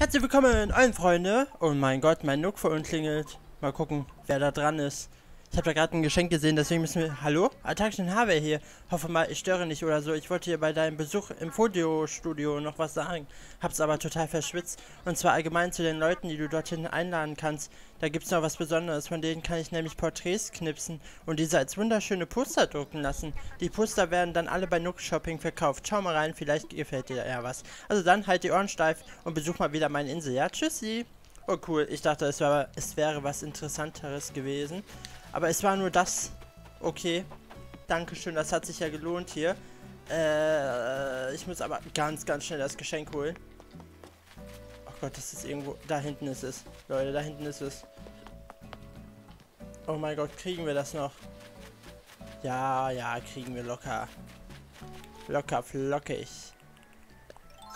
Herzlich willkommen, allen Freunde. Oh mein Gott, mein Nook-Phone klingelt. Mal gucken, wer da dran ist. Ich habe da gerade ein Geschenk gesehen, deswegen müssen wir... Hallo? Attacken Harvey hier. Hoffe mal, ich störe nicht oder so. Ich wollte dir bei deinem Besuch im Fotostudio noch was sagen. Hab's aber total verschwitzt. Und zwar allgemein zu den Leuten, die du dorthin einladen kannst. Da gibt's noch was Besonderes. Von denen kann ich nämlich Porträts knipsen und diese als wunderschöne Poster drucken lassen. Die Poster werden dann alle bei Nook Shopping verkauft. Schau mal rein, vielleicht gefällt dir ja was. Also dann halt die Ohren steif und besuch mal wieder meine Insel. Ja, tschüssi. Oh cool, ich dachte, es wäre was Interessanteres gewesen. Aber es war nur das. Okay. Dankeschön, das hat sich ja gelohnt hier. Ich muss aber ganz schnell das Geschenk holen. Oh Gott, das ist irgendwo... Da hinten ist es. Leute, da hinten ist es. Oh mein Gott, kriegen wir das noch? Ja, kriegen wir locker. Locker, flockig. So.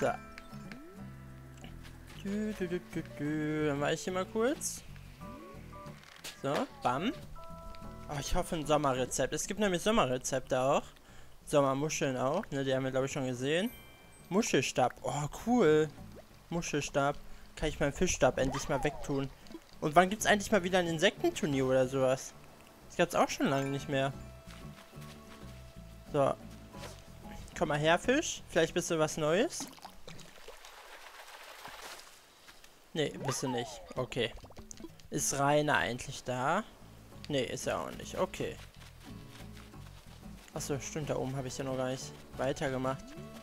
Dann war ich hier mal kurz. So, bam. Oh, ich hoffe ein Sommerrezept. Es gibt nämlich Sommerrezepte auch. Sommermuscheln auch, ne? Die haben wir, glaube ich, schon gesehen. Muschelstab. Oh, cool. Muschelstab. Kann ich meinen Fischstab endlich mal wegtun. Und wann gibt es eigentlich mal wieder ein Insektenturnier oder sowas? Das gab es auch schon lange nicht mehr. So. Komm mal her, Fisch. Vielleicht bist du was Neues. Nee, bist du nicht. Okay. Ist Rainer eigentlich da? Nee, ist er auch nicht. Okay. Achso, stimmt, da oben habe ich ja noch gar nicht weitergemacht.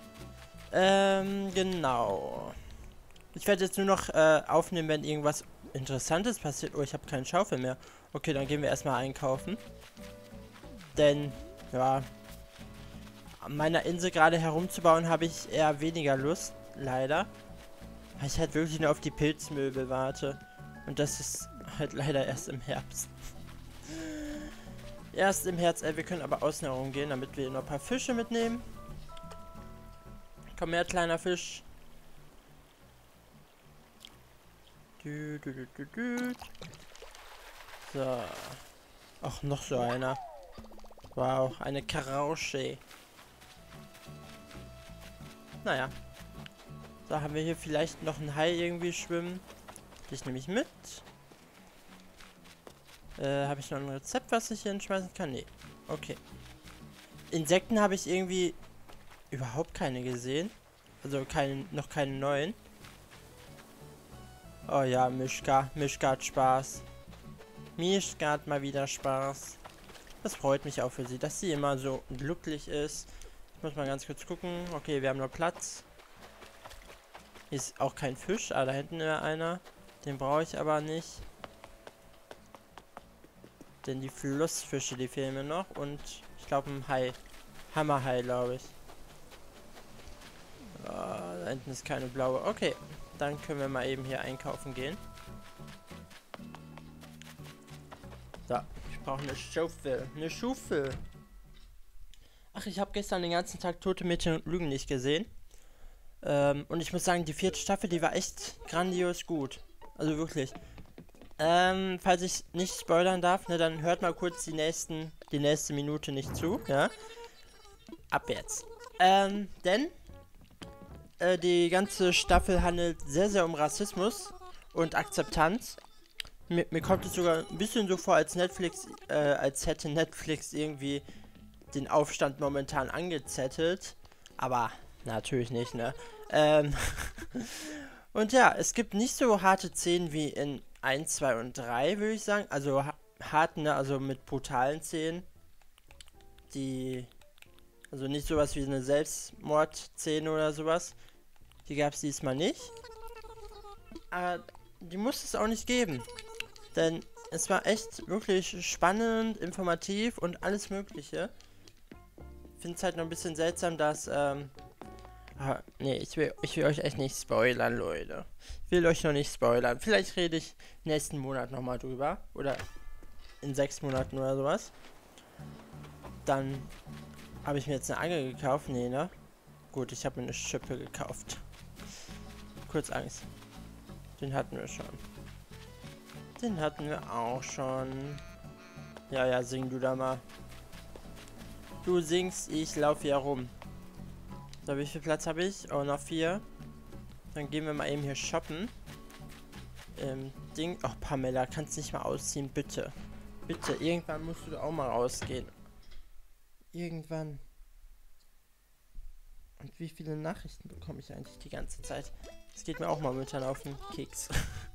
Genau. Ich werde jetzt nur noch aufnehmen, wenn irgendwas Interessantes passiert. Oh, ich habe keine Schaufel mehr. Okay, dann gehen wir erstmal einkaufen. Denn, ja, an meiner Insel gerade herumzubauen, habe ich eher weniger Lust, leider. Weil ich halt wirklich nur auf die Pilzmöbel warte. Und das ist halt leider erst im Herbst. Erst im Herbst, wir können aber außen herum gehen, damit wir noch ein paar Fische mitnehmen. Komm her, kleiner Fisch. So. Ach, noch so einer. Wow, eine Karausche. Naja. So, haben wir hier vielleicht noch einen Hai irgendwie schwimmen. Dich nehme ich mit. Habe ich noch ein Rezept, was ich hier hinschmeißen kann? Nee. Okay. Insekten habe ich irgendwie überhaupt keine gesehen. Also noch keine neuen. Oh ja, Mischka. Mischka hat Spaß. Mischka hat mal wieder Spaß. Das freut mich auch für sie, dass sie immer so glücklich ist. Ich muss mal ganz kurz gucken. Okay, wir haben noch Platz. Hier ist auch kein Fisch. Ah, da hinten wäre einer. Den brauche ich aber nicht. Denn die Flussfische, die fehlen mir noch. Und ich glaube ein Hai. Hammerhai, glaube ich. Oh, da hinten ist keine blaue. Okay, dann können wir mal eben hier einkaufen gehen. So, ich brauche eine Schaufel. Eine Schaufel. Ach, ich habe gestern den ganzen Tag Tote Mädchen und Lügen nicht gesehen. Und ich muss sagen, die 4. Staffel, die war echt grandios gut. Also wirklich. Falls ich nicht spoilern darf, ne, dann hört mal kurz die nächste Minute nicht zu, ja. Ab jetzt. Denn die ganze Staffel handelt sehr um Rassismus und Akzeptanz. Mir kommt es sogar ein bisschen so vor, als hätte Netflix irgendwie den Aufstand momentan angezettelt. Aber natürlich nicht, ne? Und ja, es gibt nicht so harte Szenen wie in 1, 2 und 3, würde ich sagen. Also hart, ne? Also mit brutalen Szenen. Also nicht sowas wie eine Selbstmordszene oder sowas. Die gab es diesmal nicht. Aber die muss es auch nicht geben. Denn es war echt wirklich spannend, informativ und alles Mögliche. Ich finde es halt noch ein bisschen seltsam, dass, nee, ich will euch echt nicht spoilern, Leute. Ich will euch noch nicht spoilern. Vielleicht rede ich nächsten Monat nochmal drüber. Oder in 6 Monaten oder sowas. Dann habe ich mir jetzt eine Angel gekauft. Nee, ne? Gut, ich habe mir eine Schippe gekauft. Kurz Angst. Den hatten wir schon. Den hatten wir auch schon. Ja, sing du da mal. Du singst, ich laufe hier rum. So, wie viel Platz habe ich? Oh, noch 4. Dann gehen wir mal eben hier shoppen. Ding. Ach, Pamela, kannst nicht mal ausziehen, bitte. Bitte, irgendwann musst du auch mal rausgehen. Irgendwann. Und wie viele Nachrichten bekomme ich eigentlich die ganze Zeit? Das geht mir auch momentan auf den Keks.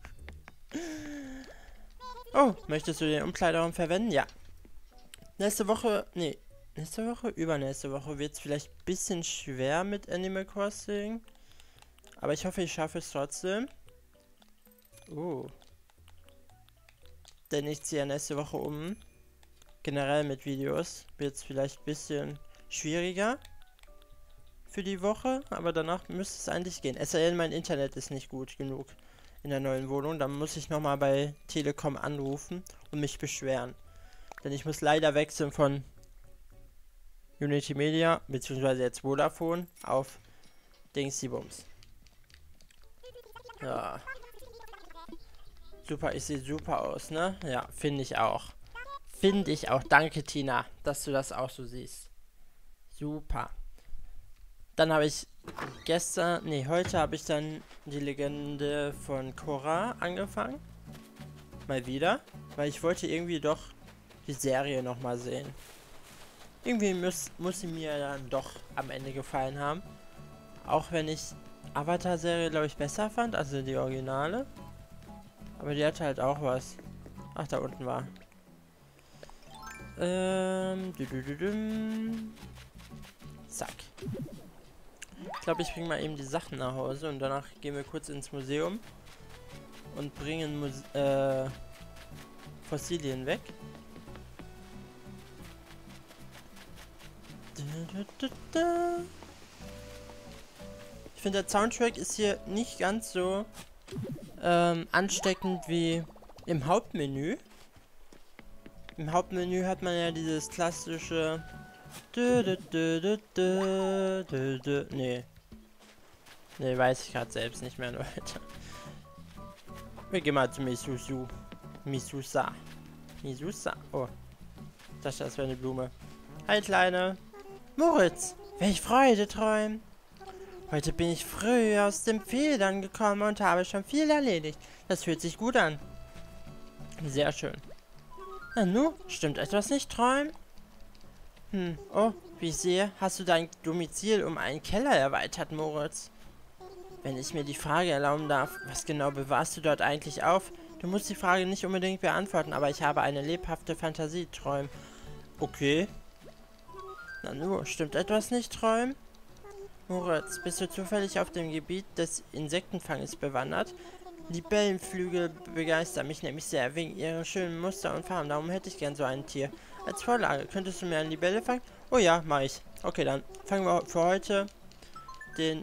Oh, möchtest du den Umkleideraum verwenden? Ja. Nächste Woche, übernächste Woche wird es vielleicht ein bisschen schwer mit Animal Crossing. Aber ich hoffe, ich schaffe es trotzdem. Denn ich ziehe ja nächste Woche um. Generell mit Videos wird es vielleicht ein bisschen schwieriger für die Woche, aber danach müsste es eigentlich gehen. Es sei denn, mein Internet ist nicht gut genug in der neuen Wohnung. Dann muss ich nochmal bei Telekom anrufen und mich beschweren. Denn ich muss leider wechseln von Unity Media, beziehungsweise jetzt Vodafone, auf Dingsy-Bums. Ja. Super, ich sehe super aus, ne? Ja, finde ich auch. Finde ich auch. Danke, Tina, dass du das auch so siehst. Super. Dann habe ich heute habe ich dann die Legende von Korra angefangen. Mal wieder. Weil ich wollte irgendwie doch die Serie nochmal sehen. Irgendwie muss sie mir dann doch am Ende gefallen haben. Auch wenn ich Avatar-Serie, glaube ich, besser fand, also die Originale. Aber die hatte halt auch was. Ach, da unten war. Zack. Ich glaube, ich bringe mal eben die Sachen nach Hause und danach gehen wir kurz ins Museum und bringen Fossilien weg. Ich finde, der Soundtrack ist hier nicht ganz so ansteckend wie im Hauptmenü. Im Hauptmenü hat man ja dieses klassische Nee, weiß ich gerade selbst nicht mehr, Leute. Wir gehen mal zu Misusa. Oh, das wäre eine Blume. Hi, Kleine. Moritz, welch Freude träumen. Heute bin ich früh aus dem Federn gekommen und habe schon viel erledigt. Das fühlt sich gut an. Sehr schön. Nanu, stimmt etwas nicht, träumen? Oh, wie ich sehe, hast du dein Domizil um einen Keller erweitert, Moritz. Wenn ich mir die Frage erlauben darf, was genau bewahrst du dort eigentlich auf? Du musst die Frage nicht unbedingt beantworten, aber ich habe eine lebhafte Fantasie, träumen. Okay. Nanu, stimmt etwas nicht, träumen? Moritz, bist du zufällig auf dem Gebiet des Insektenfanges bewandert? Libellenflügel begeistern mich nämlich sehr, wegen ihren schönen Muster und Farben. Darum hätte ich gern so ein Tier. Als Vorlage, könntest du mir eine Libelle fangen? Oh ja, mach ich. Okay, dann fangen wir für heute den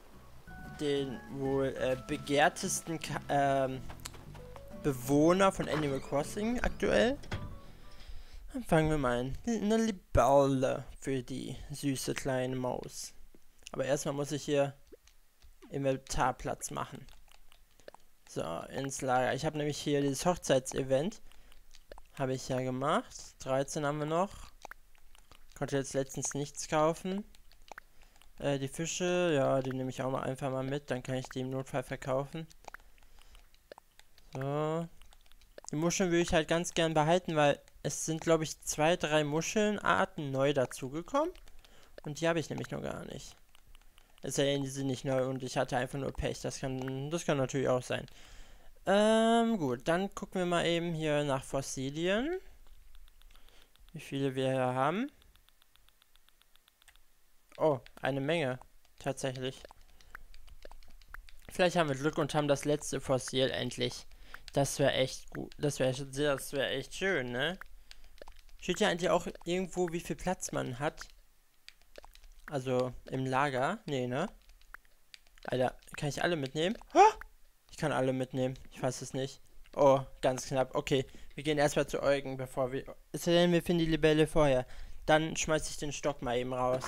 wohl begehrtesten Bewohner von Animal Crossing aktuell. Dann fangen wir mal an. Eine Libelle für die süße kleine Maus. Aber erstmal muss ich hier Inventarplatz machen. So, ins Lager. Ich habe nämlich hier dieses Hochzeitsevent. Habe ich ja gemacht. 13 haben wir noch. Konnte jetzt letztens nichts kaufen. Die Fische, ja, die nehme ich auch mal einfach mal mit. Dann kann ich die im Notfall verkaufen. So. Die Muscheln würde ich halt ganz gern behalten, weil es sind, glaube ich, 2, 3 Muschelnarten neu dazugekommen. Und die habe ich nämlich noch gar nicht. Es sei denn, die sind nicht neu und ich hatte einfach nur Pech. Das kann natürlich auch sein. Gut, dann gucken wir mal eben hier nach Fossilien. Wie viele wir hier haben. Oh, eine Menge. Tatsächlich. Vielleicht haben wir Glück und haben das letzte Fossil endlich. Das wäre echt gut. Das wäre echt schön, ne? Steht ja eigentlich auch irgendwo, wie viel Platz man hat. Also im Lager. Nee, ne? Alter, kann ich alle mitnehmen? Oh, ich kann alle mitnehmen. Ich weiß es nicht. Oh, ganz knapp. Okay, wir gehen erstmal zu Eugen, bevor wir... Es sei denn, wir finden die Libelle vorher. Dann schmeiß ich den Stock mal eben raus.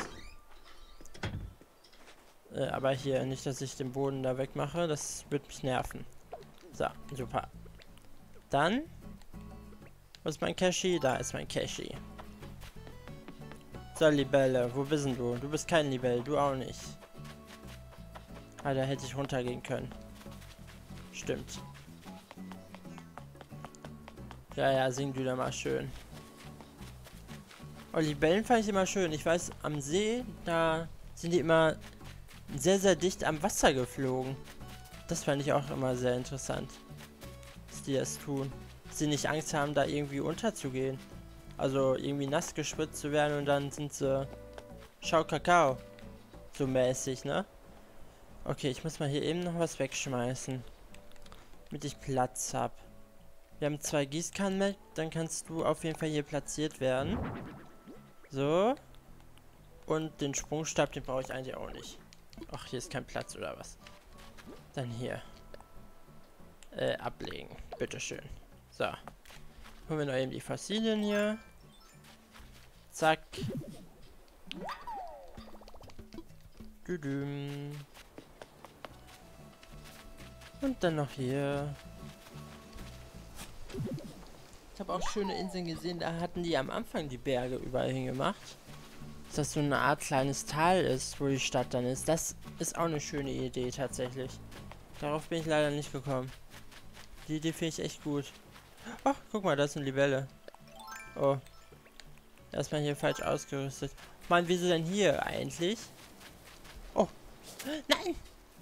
Aber hier, nicht, dass ich den Boden da wegmache. Das wird mich nerven. So, super. Dann... Wo ist mein Cashy? Da ist mein Cashy. So, Libelle, wo bist denn du? Du bist kein Libelle, du auch nicht. Ah, da hätte ich runtergehen können. Stimmt. Ja, ja, sing wieder mal schön. Oh, Libellen fand ich immer schön. Ich weiß, am See, da sind die immer sehr, sehr dicht am Wasser geflogen. Das fand ich auch immer sehr interessant, dass die das tun. Dass sie nicht Angst haben, da irgendwie unterzugehen. Also irgendwie nass gespritzt zu werden und dann sind sie Schau Kakao. So mäßig, ne? Okay, ich muss mal hier eben noch was wegschmeißen. Damit ich Platz habe. Wir haben 2 Gießkannen mit, dann kannst du auf jeden Fall hier platziert werden. So. Und den Sprungstab, den brauche ich eigentlich auch nicht. Ach, hier ist kein Platz oder was? Dann hier. Ablegen. Bitteschön. So. Holen wir noch eben die Fossilien hier. Zack. Düdüm. Und dann noch hier. Ich habe auch schöne Inseln gesehen, da hatten die am Anfang die Berge überall hingemacht. Dass das so eine Art kleines Tal ist, wo die Stadt dann ist. Das ist auch eine schöne Idee tatsächlich. Darauf bin ich leider nicht gekommen. Die Idee finde ich echt gut. Ach, guck mal, da ist eine Libelle. Oh. Erstmal hier falsch ausgerüstet. Mann, wieso denn hier eigentlich? Oh. Nein!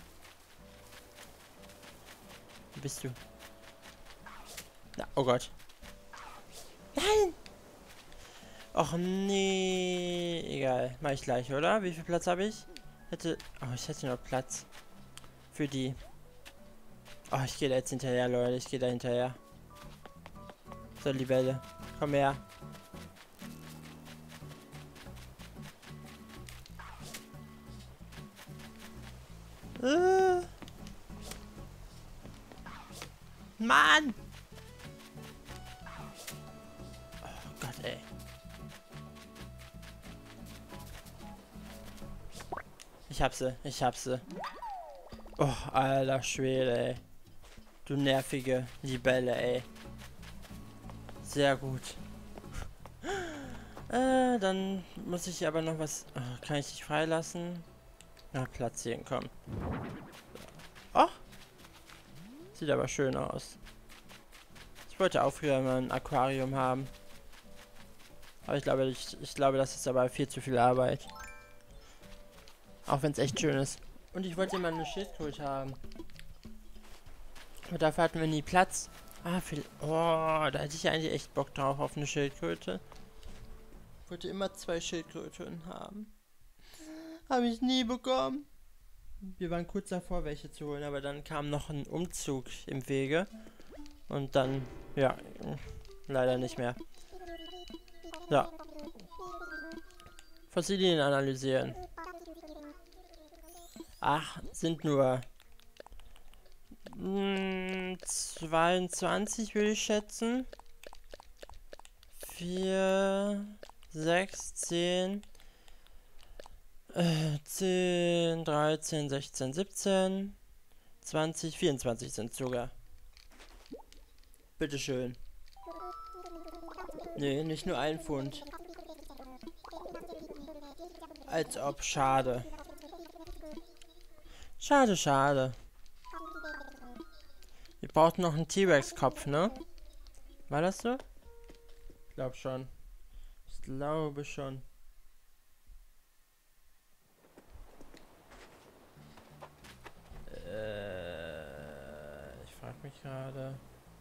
Wo bist du? Na, oh Gott. Nein! Och nee. Egal. Mach ich gleich, oder? Wie viel Platz habe ich? Oh, ich hätte noch Platz. Für die. Oh, ich gehe da jetzt hinterher, Leute. Ich gehe da hinterher. So, Libelle. Komm her. Mann! Oh Gott, ey. Ich hab sie, ich hab sie. Oh, alter Schwede, ey. Du nervige Libelle, ey. Sehr gut. Dann muss ich aber noch was... Oh, kann ich dich freilassen? Na, platzieren, komm. Oh! Sieht aber schön aus. Ich wollte auch früher mal ein Aquarium haben. Aber ich glaube, das ist aber viel zu viel Arbeit. Auch wenn es echt schön ist. Und ich wollte immer eine Schildkröte haben. Aber dafür hatten wir nie Platz. Ah, oh, da hätte ich eigentlich echt Bock drauf auf eine Schildkröte. Ich wollte immer 2 Schildkröten haben. Habe ich nie bekommen. Wir waren kurz davor, welche zu holen, aber dann kam noch ein Umzug im Wege. Und dann, ja, leider nicht mehr. Ja. Fossilien analysieren. Ach, sind nur 22 würde ich schätzen. 4, 6, 10, 10, 13, 16, 17, 20, 24 sind sogar. Bitteschön. Nee, nicht nur ein Pfund. Als ob, schade. Schade, schade. Wir brauchten noch einen T-Rex-Kopf, ne? War das so? Ich glaube schon. Ich glaube schon. Ich frage mich gerade.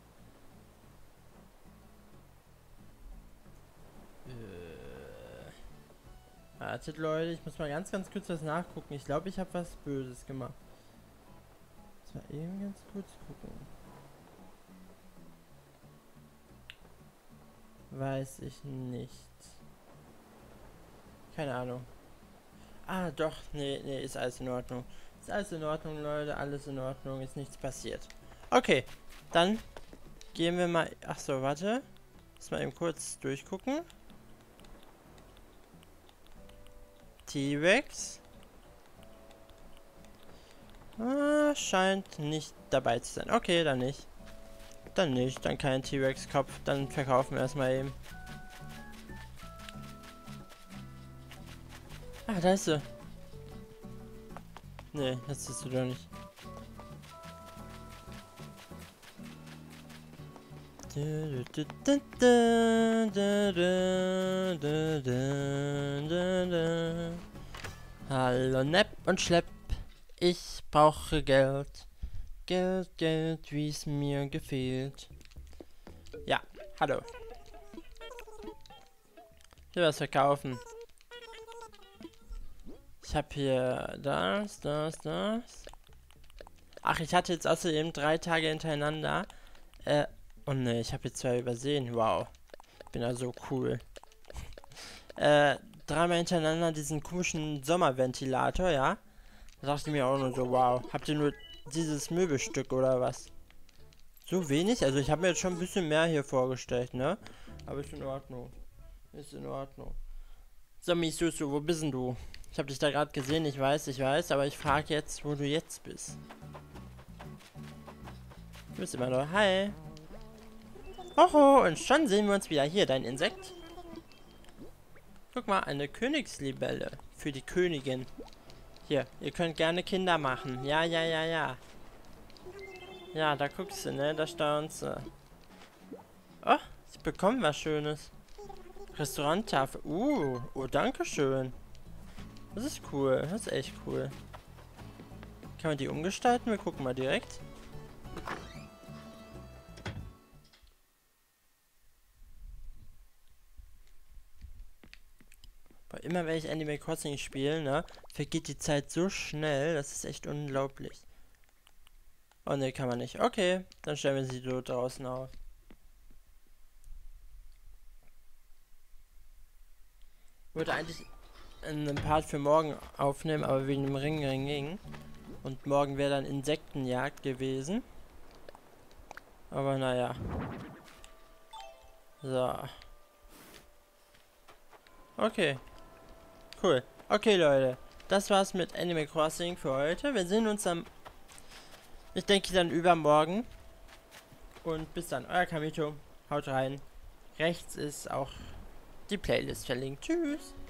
Wartet, Leute, ich muss mal ganz kurz was nachgucken. Ich glaube, ich habe was Böses gemacht. Muss mal eben ganz kurz gucken. Weiß ich nicht. Keine Ahnung. Ah, doch. Nee, ist alles in Ordnung. Ist alles in Ordnung, Leute. Alles in Ordnung. Ist nichts passiert. Okay, dann gehen wir mal... Ach so, warte. Muss mal eben kurz durchgucken. T-Rex. Ah, scheint nicht dabei zu sein. Okay, dann nicht. Dann nicht. Dann kein T-Rex-Kopf. Dann verkaufen wir erstmal eben. Ah, da ist sie. Nee, das siehst du doch nicht. Hallo Nepp und Schlepp, ich brauche Geld. Geld, Geld, wie es mir gefehlt. Ja, hallo. Ich will was verkaufen. Ich habe hier das. Ach, ich hatte jetzt außerdem 3 Tage hintereinander. Oh ne, ich habe jetzt 2 übersehen. Wow. Ich bin also cool. 3-mal hintereinander diesen komischen Sommerventilator, ja? Da dachte ich mir auch nur so, wow. Habt ihr nur dieses Möbelstück oder was? So wenig? Also ich habe mir jetzt schon ein bisschen mehr hier vorgestellt, ne? Aber ist in Ordnung. Ist in Ordnung. So, Misusu, wo bist denn du? Ich habe dich da gerade gesehen, ich weiß, aber ich frage jetzt, wo du jetzt bist. Du bist immer noch. Hi. Hoho, und schon sehen wir uns wieder. Hier, dein Insekt. Guck mal, eine Königslibelle. Für die Königin. Hier, ihr könnt gerne Kinder machen. Ja. Ja, da guckst du, ne? Da staunst du. Oh, sie bekommen was Schönes. Restauranttafel. Oh, danke schön. Das ist cool. Das ist echt cool. Kann man die umgestalten? Wir gucken mal direkt. Aber immer wenn ich Animal Crossing spiele, ne, vergeht die Zeit so schnell, das ist echt unglaublich. Oh ne, kann man nicht. Okay, dann stellen wir sie so draußen auf. Ich wollte eigentlich einen Part für morgen aufnehmen, aber wegen dem Ring. Und morgen wäre dann Insektenjagd gewesen. Aber naja. So. Okay. Cool. Okay, Leute. Das war's mit Animal Crossing für heute. Wir sehen uns am... Ich denke dann übermorgen. Und bis dann. Euer Kamito. Haut rein. Rechts ist auch die Playlist verlinkt. Tschüss.